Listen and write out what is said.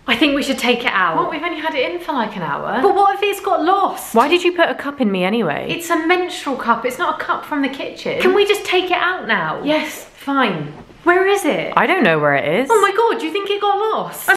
I think we should take it out. What? We've only had it in for like an hour. But what if it's got lost? Why did you put a cup in me anyway? It's a menstrual cup. It's not a cup from the kitchen. Can we just take it out now? Yes, fine. Where is it? I don't know where it is. Oh my god, do you think it got lost?